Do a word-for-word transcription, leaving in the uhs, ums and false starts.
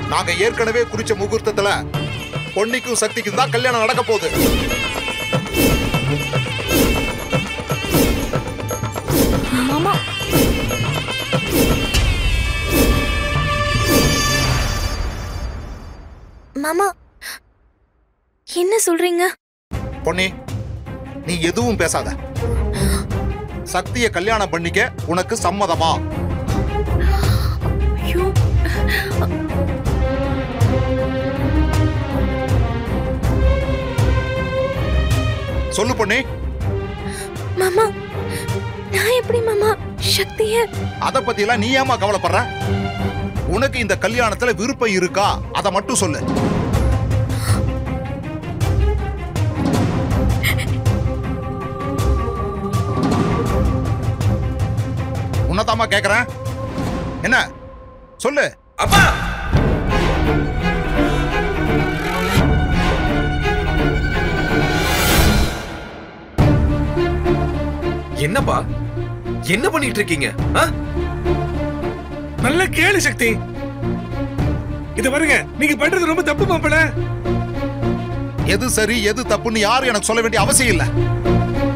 நாங்க ஏற்கனவே குறிச்ச முகூர்த்தத்துல பொன்னிக்கும் சக்திக்கும் தான் கல்யாணம் நடக்க போகுது. மாமா மாமா என்ன சொல்றீங்க? பொன்னி, நீ எதுவும் பேசாத. சக்தியை கல்யாணம் பண்ணிக்க உனக்கு சம்மதமா? சொல்லு பொன்னி. மாமா, நான் எப்படி மாமா சக்திய? அத பத்தி எல்லாம் நீ ஏமா கவலைப்படுற? உனக்கு இந்த கல்யாணத்துல விருப்பம் இருக்கா? அத மட்டும் சொல்லு. உன்னதாமா கேக்குறேன். என்ன சொல்லு. அப்பா, என்னப்பா என்ன பண்ணிட்டு இருக்கீங்க? நல்ல கேளு சக்தி. இது பாருங்க, நீங்க பண்றது ரொம்ப தப்பு மாப்பிள. எது சரி எது தப்புன்னு யாரும் எனக்கு சொல்ல வேண்டிய அவசியம் இல்ல.